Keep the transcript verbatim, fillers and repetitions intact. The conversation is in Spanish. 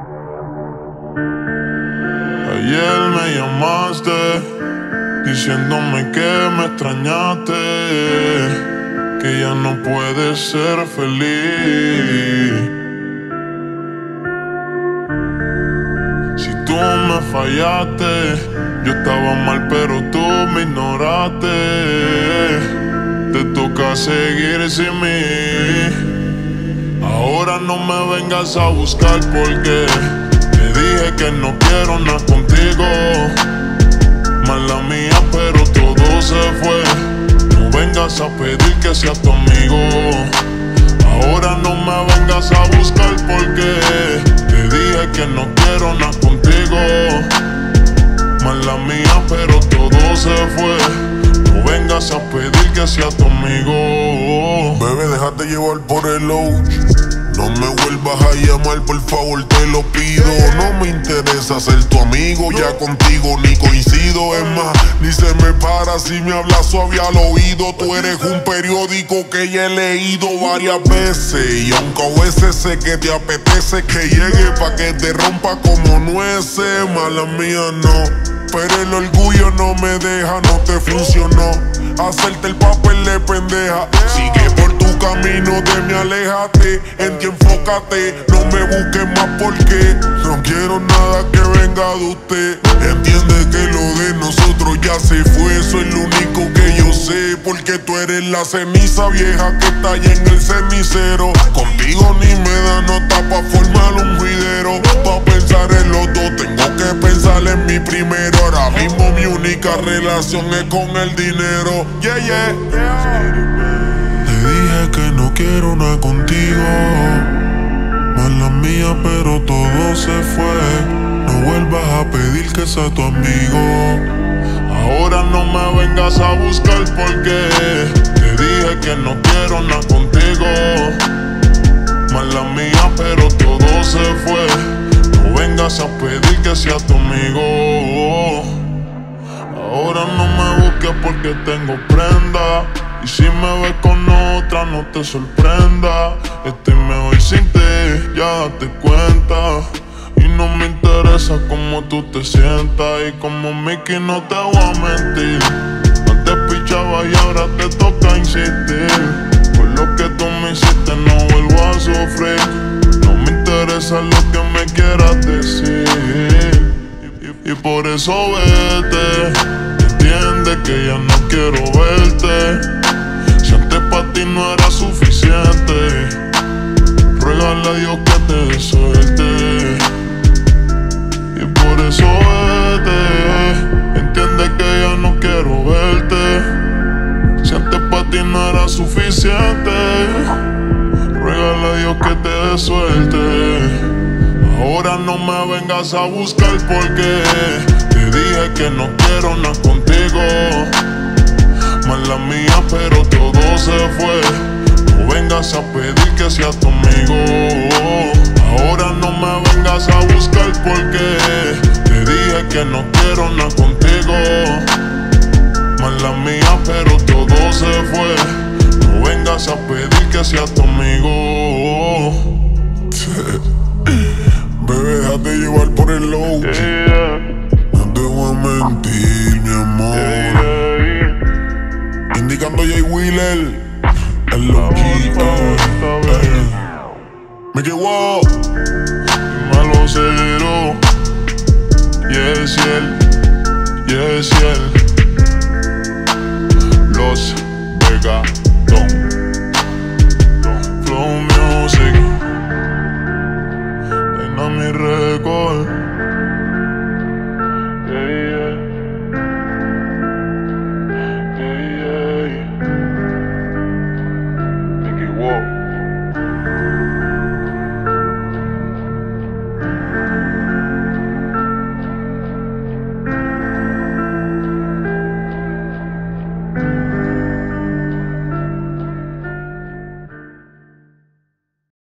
Ayer me llamaste diciéndome que me extrañaste, que ya no puedes ser feliz. Si tú me fallaste, yo estaba mal pero tú me ignoraste. Te toca seguir sin mí. Ahora no me vengas a buscar porque te dije que no quiero nada contigo. Mala mía, pero todo se fue. No vengas a pedir que sea tu amigo. Ahora no me vengas a buscar porque te dije que no quiero nada contigo. Mala mía, pero todo se fue. No vengas a pedir que sea tu amigo. Bebé, déjate llevar por el ouch. No me vuelvas a llamar, por favor, te lo pido. No me interesa ser tu amigo, ya contigo ni coincido. Es más, ni se me para si me hablas suave al oído. Tú eres un periódico que ya he leído varias veces, y aunque a veces sé que te apetece que llegue pa' que te rompa como nueces. Mala mía, no. Pero el orgullo no me deja, no te funcionó hacerte el papel de pendeja. Sigue por tu camino, de mí aléjate. En ti enfócate, no me busques más porque no quiero nada que venga de usted. Entiende que lo de nosotros ya se fue. Eso es lo único que yo sé, porque tú eres la ceniza vieja que está allá en el cenicero. Contigo ni me da nota pa' formar un juidero. Pa' pensar en los dos tengo que pensar en mi primero. Ahora mismo mi única relación es con el dinero. Yeah, yeah. Te dije que no quiero nada contigo. Mala mía, pero todo se fue. No vuelvas a pedir que sea tu amigo. Ahora no me vengas a buscar porque te dije que no quiero nada contigo. Mala mía, pero todo se fue. No vengas a pedir que sea tu amigo. Ahora no me busques porque tengo prenda. Y si me ves con otra no te sorprenda. Estoy mejor sin ti, ya date cuenta. Y no me interesa cómo tú te sientas. Y como Mickey no te voy a mentir. Antes pichaba y ahora te toca insistir. Por lo que tú me hiciste no vuelvo a sufrir. No me interesa lo que me quieras decir. Y, y, y por eso vete. Entiende que ya no quiero verte. Si antes para ti no era suficiente, ruégale a Dios que te dé suerte. Y por eso vete. Entiende que ya no quiero verte. Si antes para ti no era suficiente, ruégale a Dios que te dé suerte. Ahora no me vengas a buscar porque te dije que no quiero nada contigo. Mala mía, pero todo se fue. No vengas a pedir que sea tu amigo. Ahora no me vengas a buscar porque te dije que no quiero nada contigo. Mala mía, pero todo se fue. No vengas a pedir que sea tu amigo. Bebé, déjate llevar por el low. Yeah, yeah. No te voy a mentir, mi amor. Yeah, yeah. Indicando Jay Wheeler, el low G. Me quedo. Malo cero. Yes, yeah. Yes, yeah.